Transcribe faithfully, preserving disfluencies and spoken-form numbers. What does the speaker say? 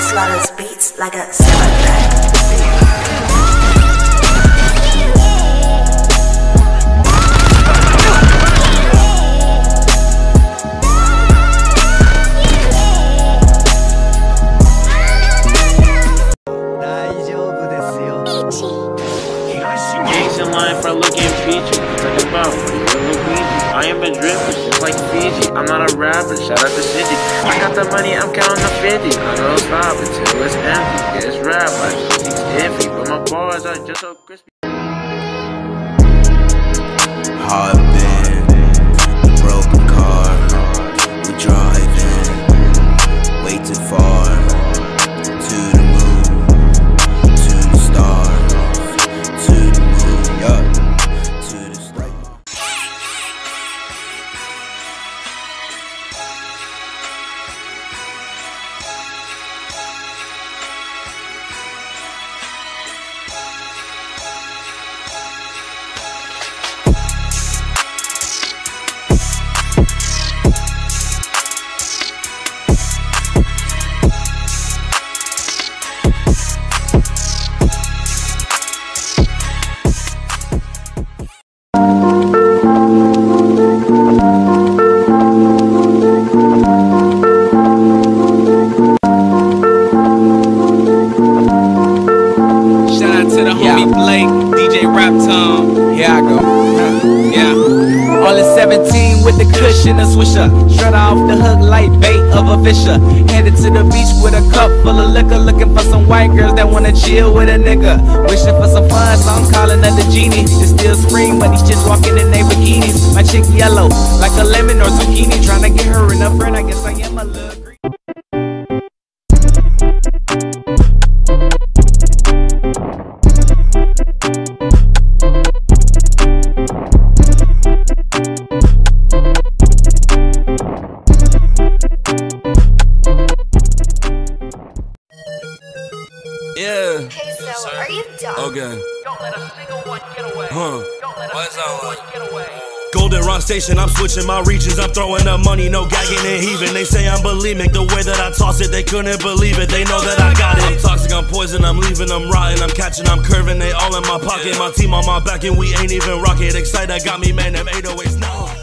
slaughters beats like a samurai. Gangs in line for looking peachy. Talk about Luigi. I am a dripper, just like Fiji. I'm not a rapper, shout out to Cindy. I got the money, I'm counting the fifty. I don't stop until it's empty. Yeah, it's rap, like it's iffy, but my bars are just so crispy. Hard bend, broken car. We driving way too far. To the moon, to the stars, to the moon, yup, to the stars. Here I go. Yeah. All in seventeen with the cushion and swisher. Straight off the hook like bait of a fisher. Headed to the beach with a cup full of liquor. Looking for some white girls that wanna chill with a nigga. Wishing for some fun, so I'm calling her the genie. It's still spring, but he's just walking in their bikinis. My chick yellow, like a lemon or zucchini. Trying to get her in a friend, I guess I am a little green. Yeah. Hey, so are you done? Okay. Don't let a single one get away. Huh. Don't let a What's single that one like? get away. Goldenrod Station, I'm switching my regions. I'm throwing up money, no gagging and heaving. They say I'm bulimic, the way that I toss it, they couldn't believe it. They know that I got it. I'm toxic, I'm poison, I'm leaving, I'm rotten. I'm catching, I'm curving, they all in my pocket. My team on my back and we ain't even rocket. Exciter got me, man, them eight oh eights now.